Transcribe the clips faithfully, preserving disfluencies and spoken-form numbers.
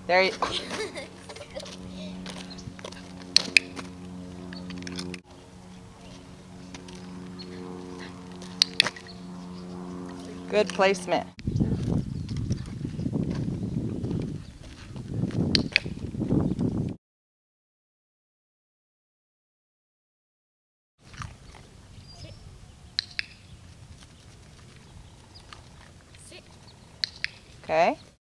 There you Good placement. Sit. Sit. Okay.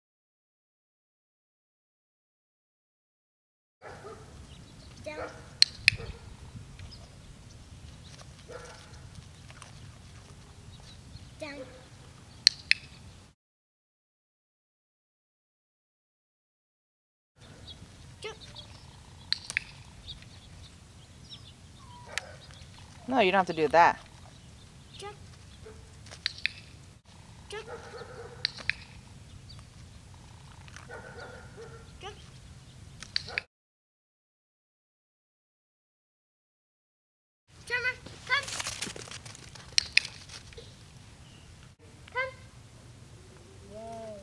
Down. Down. Jump. No, you don't have to do that. Jump. Jump. Jump. Tremor, come. Come. Yay.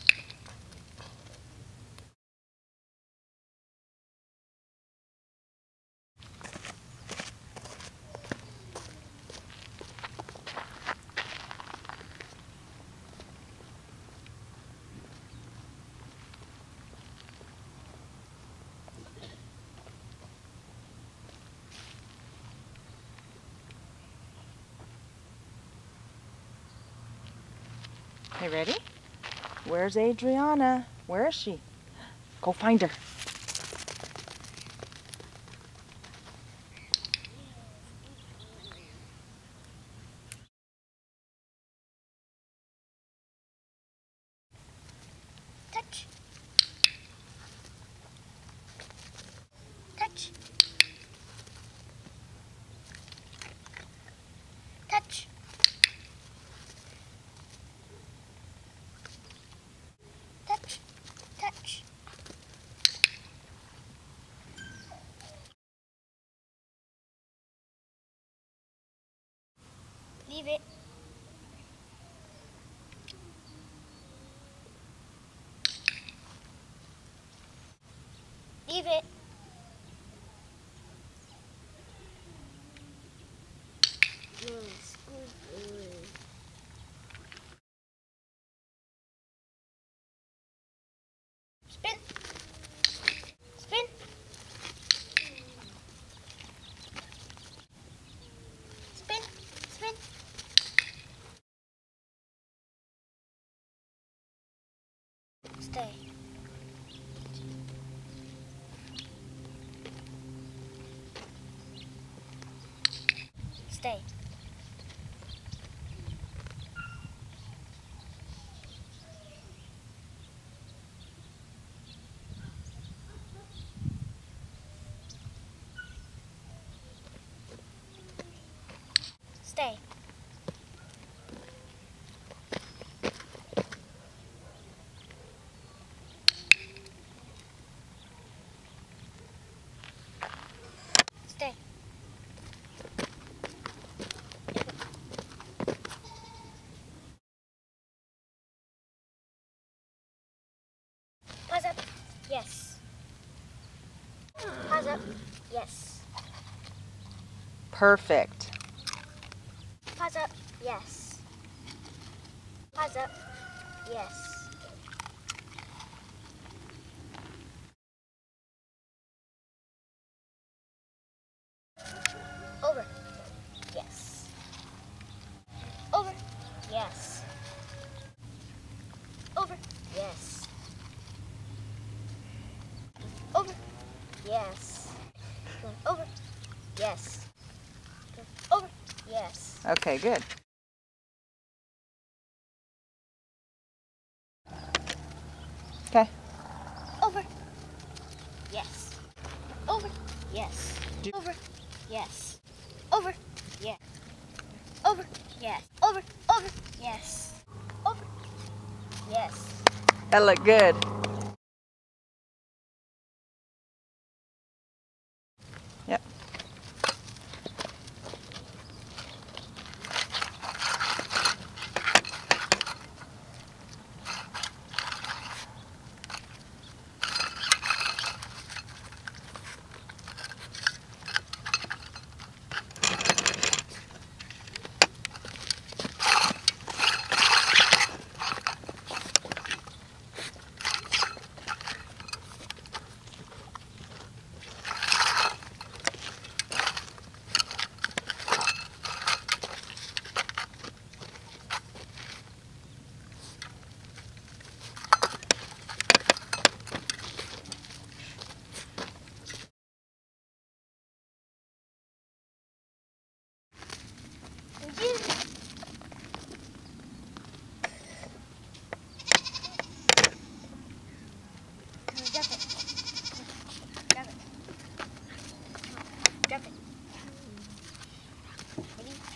Okay, ready? Where's Adrianna? Where is she? Go find her. Touch. Touch. Touch. Touch. Touch. Leave it. Leave it. Yes, good boy. Spin. Spin. Spin. Spin. Stay. Stay. Stay. Stay. Paws up. Yes. Paws up. Yes. Perfect. Paws up. Yes. Paws up. Yes. Over. Yes. Over. Yes. Over. Yes. Over. Yes. Over. Yes. Over. Yes. Okay, good. Okay. Over. Yes. Over. Yes. Do- Over. Yes. Over. Yes. Over. Yes. Over. Over. Yes. Over. Yes. That looked good. Yep.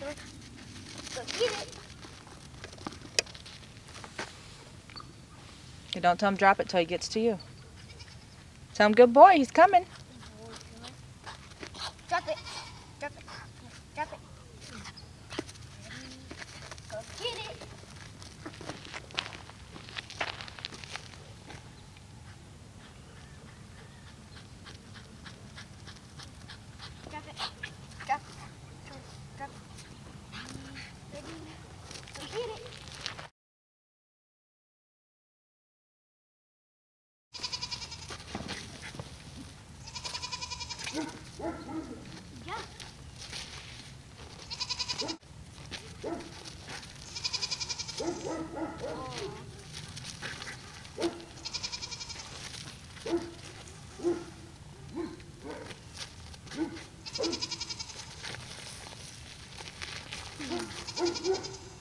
Trevor. Go get it. You don't tell him drop it till he gets to you. Tell him, good boy, he's coming. Drop it. Drop it. Drop it. Go get it. Drop it. Drop it. Drop it. Ready? Go get it. Yeah. Oh.